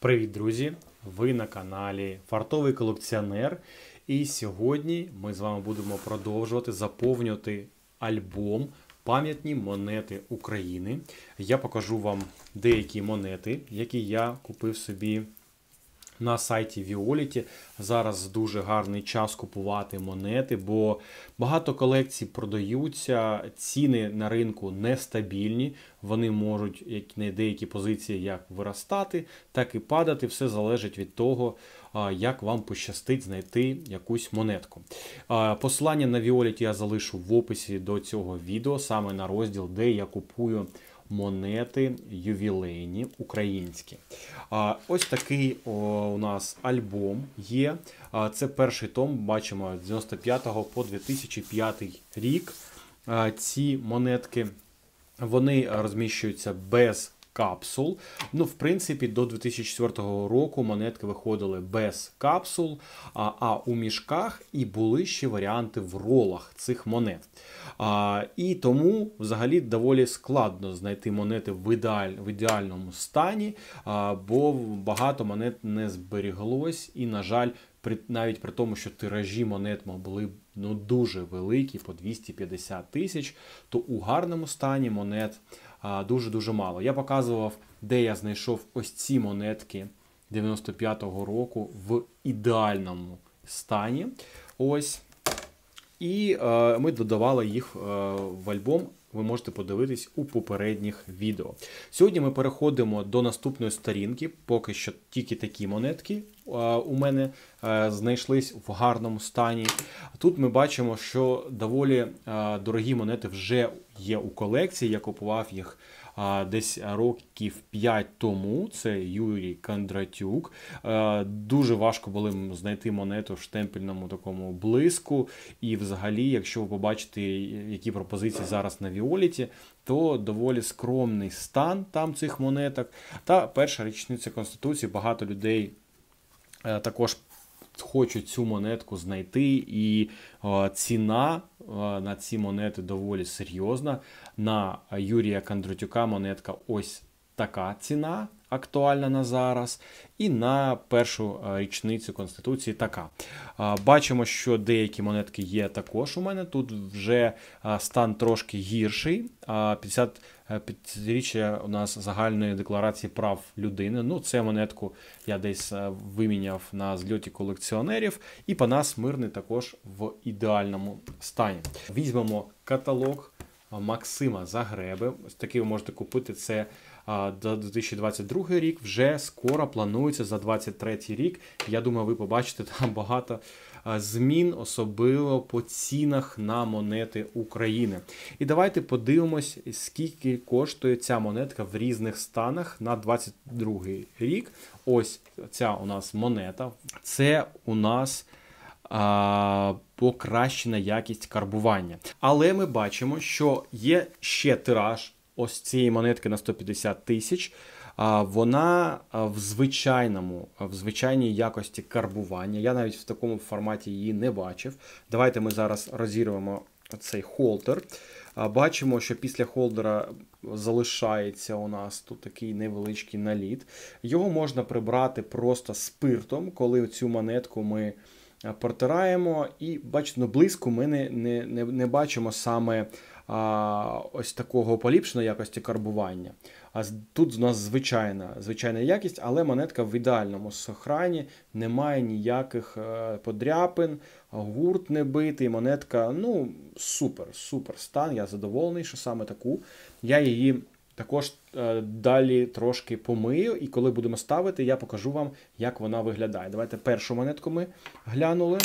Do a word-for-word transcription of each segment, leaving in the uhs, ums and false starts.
Привіт, друзі! Ви на каналі Фартовий колекціонер. І сьогодні ми з вами будемо продовжувати заповнювати альбом «Пам'ятні монети України». Я покажу вам деякі монети, які я купив собі на сайті Віоліті. Зараз дуже гарний час купувати монети, бо багато колекцій продаються, ціни на ринку нестабільні, вони можуть як на деякі позиції як виростати, так і падати. Все залежить від того, як вам пощастить знайти якусь монетку. Посилання на Віоліті я залишу в описі до цього відео, саме на розділ, де я купую монети ювілейні українські. Ось такий о, у нас альбом є. Це перший том, бачимо, з дев'яносто п'ятого по дві тисячі п'ятий рік. Ці монетки, вони розміщуються без капсул. Ну, в принципі, до дві тисячі четвертого року монетки виходили без капсул, а, а у мішках і були ще варіанти в ролах цих монет. А, і тому, взагалі, доволі складно знайти монети в, ідеаль, в ідеальному стані, а, бо багато монет не зберіглось і, на жаль, при, навіть при тому, що тиражі монет були ну, дуже великі, по двісті п'ятдесят тисяч, то у гарному стані монет дуже-дуже мало. Я показував, де я знайшов ось ці монетки дев'яносто п'ятого року в ідеальному стані. Ось. І е, ми додавали їх е, в альбом. Ви можете подивитись у попередніх відео. Сьогодні ми переходимо до наступної сторінки. Поки що тільки такі монетки е, у мене е, знайшлись в гарному стані. Тут ми бачимо, що доволі е, дорогі монети вже є у колекції. Я купував їх е, десь років п'ять тому. Це Юрій Кондратюк. Е, дуже важко було знайти монету в штемпельному такому блиску. І взагалі, якщо ви побачите, які пропозиції зараз на Віоліті, то доволі скромний стан там цих монеток. Та перша річниця Конституції, багато людей е, також хочуть цю монетку знайти, і е, ціна е, на ці монети доволі серйозна. На Юрія Кондратюка монетка ось така ціна, актуальна на зараз, і на першу річницю Конституції така. Бачимо, що деякі монетки є також у мене, тут вже стан трошки гірший, п'ятдесятиріччя у нас загальної декларації прав людини, ну це монетку я десь виміняв на зльоті колекціонерів, і Панас Мирний також в ідеальному стані. Візьмемо каталог Максима Загреби, ось такий ви можете купити, це до дві тисячі двадцять другий рік, вже скоро планується за двадцять третій рік. Я думаю, ви побачите там багато змін, особливо по цінах на монети України. І давайте подивимось, скільки коштує ця монетка в різних станах на двадцять другий рік. Ось ця у нас монета. Це у нас а, покращена якість карбування. Але ми бачимо, що є ще тираж ось цієї монетки на сто п'ятдесят тисяч, вона в звичайному, в звичайній якості карбування. Я навіть в такому форматі її не бачив. Давайте ми зараз розірвемо цей холдер. Бачимо, що після холдера залишається у нас тут такий невеличкий наліт. Його можна прибрати просто спиртом, коли цю монетку ми протираємо. І бачите, ну, близько ми не, не, не, не бачимо саме а, ось такого поліпшеної якості карбування. А тут у нас звичайна, звичайна якість, але монетка в ідеальному сохрані, немає ніяких е, подряпин, гурт не битий, монетка, ну, супер, супер стан, я задоволений, що саме таку. Я її також е, далі трошки помию, і коли будемо ставити, я покажу вам, як вона виглядає. Давайте першу монетку ми глянули.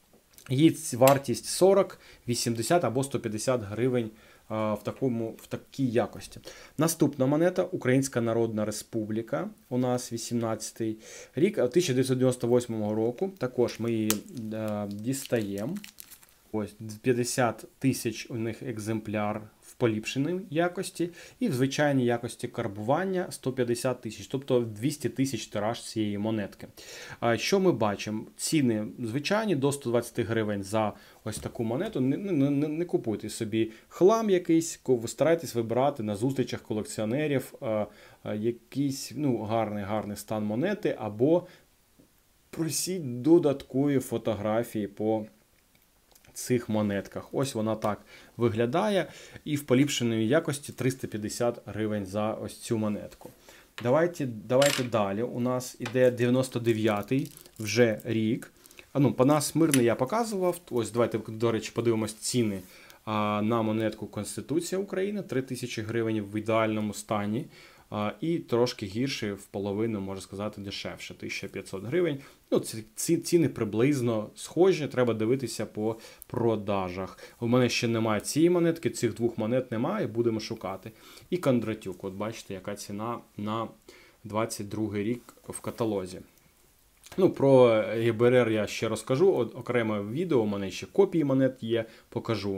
Її вартість сорок, вісімдесят або сто п'ятдесят гривень в, такому, в такій якості. Наступна монета – Українська Народна Республіка. У нас вісімнадцятий рік, тисяча дев'ятсот дев'яносто восьмого року. Також ми її е, дістаємо. Ось п'ятдесят тисяч у них екземпляр в поліпшеній якості і в звичайній якості карбування сто п'ятдесят тисяч, тобто двісті тисяч тираж цієї монетки. Що ми бачимо? Ціни звичайні до сто двадцять гривень за ось таку монету. Не, не, не, не купуйте собі хлам якийсь, старайтесь вибирати на зустрічах колекціонерів якийсь ну, гарний, гарний стан монети, або просіть додаткові фотографії по цих монетках. Ось вона так виглядає. І в поліпшеній якості триста п'ятдесят гривень за ось цю монетку. Давайте, давайте далі. У нас іде дев'яносто дев'ятий вже рік. А, ну, Панас Мирний я показував. Ось давайте, до речі, подивимось ціни а, на монетку Конституція України. три тисячі гривень в ідеальному стані. І трошки гірше, в половину, можна сказати, дешевше, тисяча п'ятсот гривень. Ну, ці ціни приблизно схожі, треба дивитися по продажах. У мене ще немає цієї монетки, цих двох монет немає, будемо шукати. І Кондратюк, от бачите, яка ціна на двадцять другий рік в каталозі. Ну, про Г Б Р я ще розкажу, окреме відео, у мене ще копії монет є, покажу.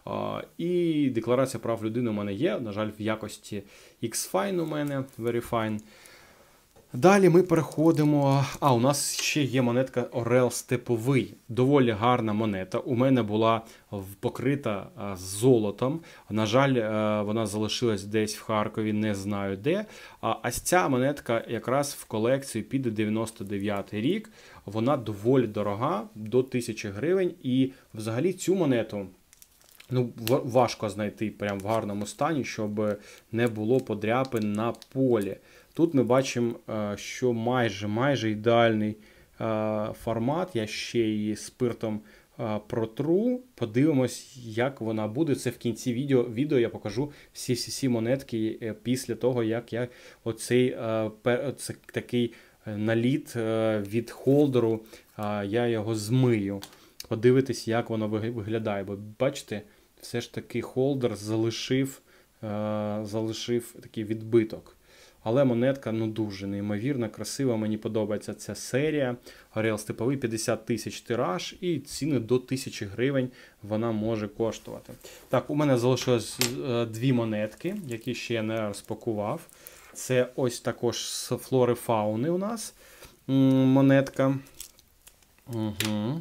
І декларація прав людини у мене є, на жаль, в якості X-Fine у мене, Very Fine. Далі ми переходимо, а у нас ще є монетка Орел Степовий, доволі гарна монета, у мене була покрита золотом, на жаль, вона залишилась десь в Харкові, не знаю де, а ось ця монетка якраз в колекцію піде дев'яносто дев'ятий рік, вона доволі дорога, до тисячі гривень, і взагалі цю монету ну, важко знайти прям в гарному стані, щоб не було подряпин на полі. Тут ми бачимо, що майже, майже ідеальний формат. Я ще її спиртом протру. Подивимось, як вона буде. Це в кінці відео, відео я покажу всі-всі монетки після того, як я оцей оцей, такий наліт від холдеру, я його змию. Подивитись, як воно виглядає. Бо бачите, все ж таки холдер залишив, залишив такий відбиток. Але монетка ну, дуже неймовірна, красива, мені подобається ця серія. Орел Степовий, п'ятдесят тисяч тираж і ціни до тисячі гривень вона може коштувати. Так, у мене залишилось дві монетки, які ще я не розпакував. Це ось також з флори фауни у нас монетка. Угу.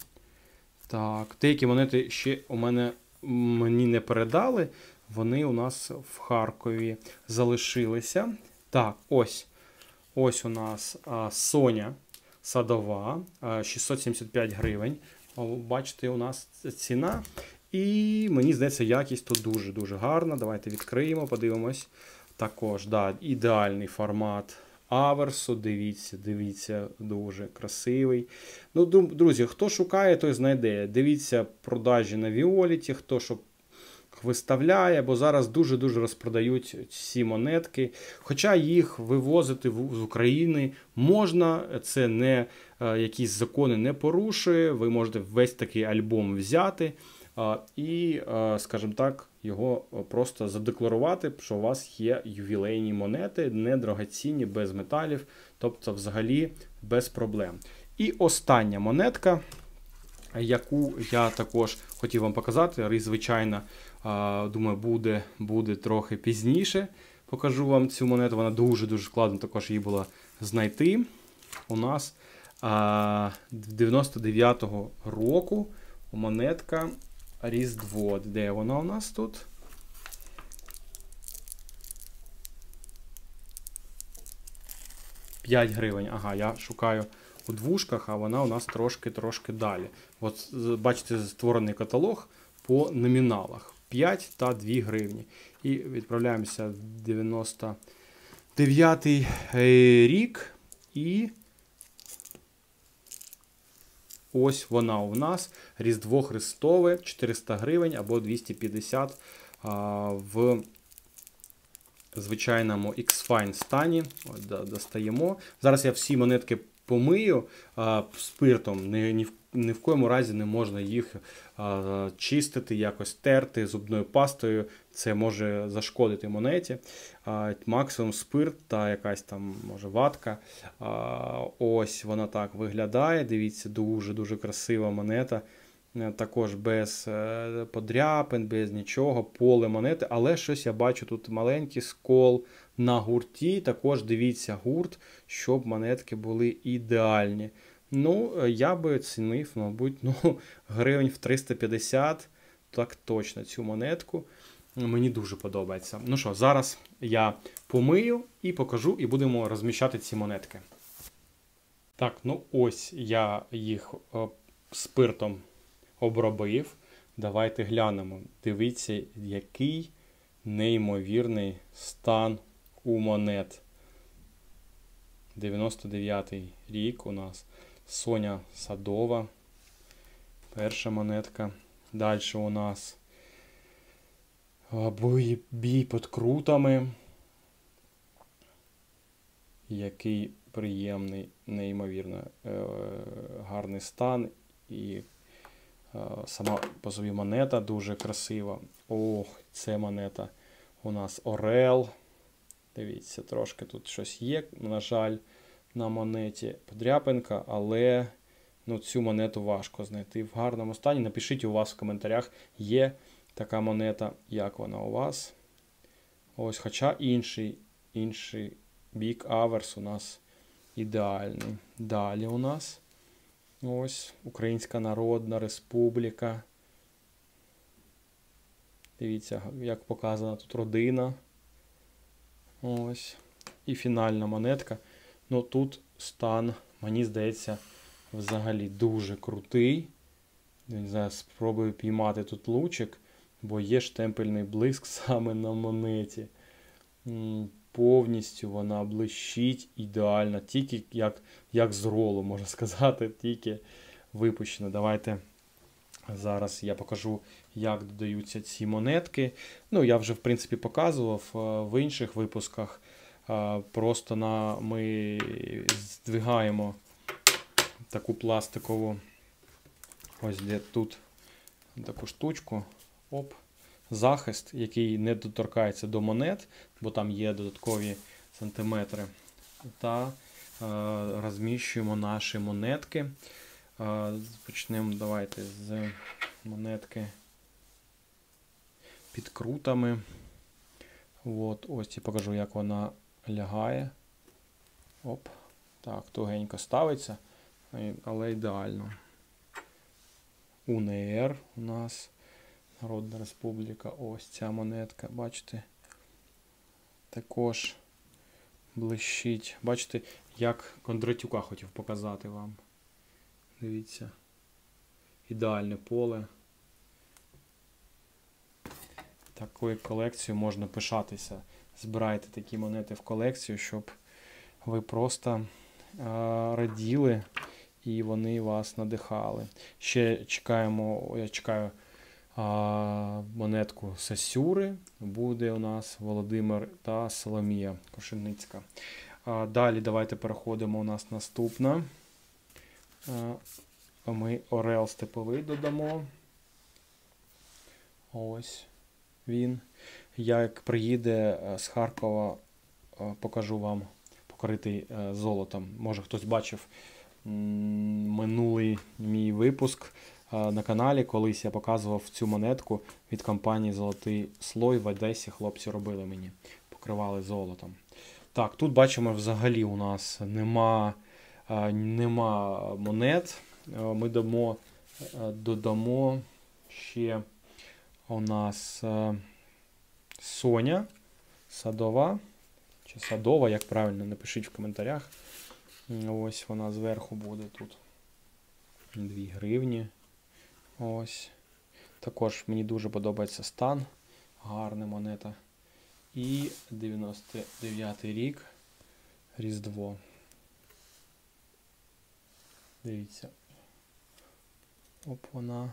Так, деякі монети ще у мене мені не передали. Вони у нас в Харкові залишилися. Так, ось. Ось у нас а, Соня Садова, а, шістсот сімдесят п'ять гривень. О, бачите, у нас ціна. І мені здається, якість тут дуже-дуже гарна. Давайте відкриємо, подивимось. Також, да, ідеальний формат аверсу. Дивіться, дивіться, дуже красивий. Ну, друзі, хто шукає, той знайде. Дивіться продажі на Віоліті, хто що виставляє, бо зараз дуже-дуже розпродають ці монетки. Хоча їх вивозити з України можна, це не якісь закони не порушує, ви можете весь такий альбом взяти і, скажімо так, його просто задекларувати, що у вас є ювілейні монети, недорогоцінні, без металів, тобто взагалі без проблем. І остання монетка, яку я також хотів вам показати, і, звичайно, думаю, буде, буде трохи пізніше. Покажу вам цю монету, вона дуже-дуже складно також її було знайти. У нас а, дев'яносто дев'ятого року монетка Різдво. Де вона у нас тут? п'ять гривень. Ага, я шукаю у двушках, а вона у нас трошки-трошки далі. От, бачите, створений каталог по номіналах. п'ять та дві гривні. І відправляємося в дев'яносто дев'ятий рік. І ось вона у нас. Різдво Христове, чотириста гривень або двісті п'ятдесят а, в звичайному X-Fine стані. Ось, достаємо. Зараз я всі монетки помию а, спиртом. Ні, ні, в, ні в коєму разі не можна їх а, чистити, якось терти зубною пастою. Це може зашкодити монеті. А, максимум спирт та якась там, може, ватка. А, ось вона так виглядає. Дивіться, дуже-дуже красива монета. також без подряпин, без нічого, поле монети, але щось я бачу тут маленький скол на гурті, також дивіться гурт, щоб монетки були ідеальні. Ну, я би оцінив, мабуть, ну, гривень в триста п'ятдесят, так точно, цю монетку. Мені дуже подобається. Ну що, зараз я помию і покажу, і будемо розміщати ці монетки. Так, ну ось я їх спиртом обробив. Давайте глянемо. Дивіться, який неймовірний стан у монет. дев'яносто дев'ятий рік у нас. Соня Садова. Перша монетка. Далі у нас бій, бій під крутами. Який приємний, неймовірно гарний стан. І сама по собі монета дуже красива. Ох, це монета у нас Орел. Дивіться, трошки тут щось є, на жаль, на монеті подряпинка, але ну, цю монету важко знайти в гарному стані. Напишіть у вас в коментарях, є така монета, як вона у вас. Ось, хоча інший, інший бік аверс у нас ідеальний. Далі у нас ось Українська Народна Республіка. Дивіться, як показана тут родина. Ось. І фінальна монетка. Ну тут стан, мені здається, взагалі дуже крутий. Не знаю, спробую піймати тут лучик, бо є штемпельний блиск саме на монеті. Повністю вона блищить ідеально, тільки як, як з ролу, можна сказати, тільки випущено. Давайте зараз я покажу, як додаються ці монетки. Ну, я вже, в принципі, показував в інших випусках. Просто на, ми здвигаємо таку пластикову, ось де тут таку штучку, оп, захист, який не доторкається до монет, бо там є додаткові сантиметри. Та е, розміщуємо наші монетки. Е, почнемо, давайте, з монетки під крутами. От, ось я покажу, як вона лягає. Оп, так, тугенько ставиться, але ідеально. УНР у нас. Народна Республіка, ось ця монетка, бачите, також блищить. Бачите, як Кондратюка хотів показати вам. Дивіться, ідеальне поле. Такою колекцією можна пишатися. Збирайте такі монети в колекцію, щоб ви просто а, раділи і вони вас надихали. Ще чекаємо, я чекаю, А монетку Сосюри, буде у нас Володимир та Соломія Кошельницька. А далі давайте переходимо, у нас наступна. А ми Орел Степовий додамо. Ось він. Як приїде з Харкова, покажу вам, покритий золотом. Може хтось бачив минулий мій випуск на каналі, колись я показував цю монетку від компанії Золотий Слой в Одесі. Хлопці робили мені, покривали золотом. Так, тут бачимо, взагалі у нас нема, нема монет. Ми дамо, додамо ще у нас Соня Садова, чи Садова, як правильно, напишіть в коментарях. Ось вона зверху буде тут. дві гривні. Ось. Також мені дуже подобається стан. Гарна монета. І дев'яносто дев'ятий рік. Різдво. Дивіться. Оп, вона.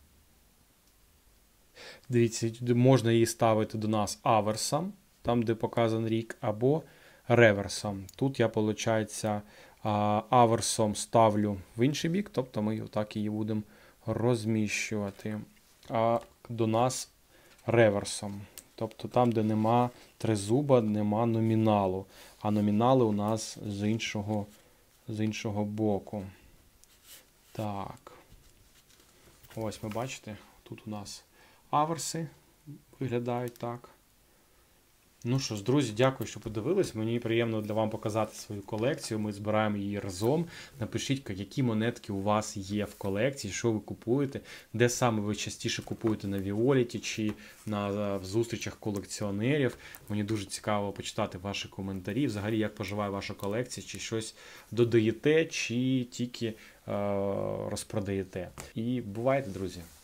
Дивіться, можна її ставити до нас аверсом, там де показан рік, або реверсом. Тут я, виходить, аверсом ставлю в інший бік, тобто ми отак її будемо розміщувати. А до нас реверсом. Тобто там, де нема тризуба, нема номіналу. А номінали у нас з іншого, з іншого боку. Так. Ось ми бачите, тут у нас аверси виглядають так. Ну що ж, друзі, дякую, що подивились. Мені приємно для вам показати свою колекцію. Ми збираємо її разом. Напишіть, які монетки у вас є в колекції, що ви купуєте, де саме ви частіше купуєте на Віоліті чи на зустрічах колекціонерів. Мені дуже цікаво почитати ваші коментарі. Взагалі, як поживає ваша колекція, чи щось додаєте, чи тільки е- розпродаєте. І бувайте, друзі!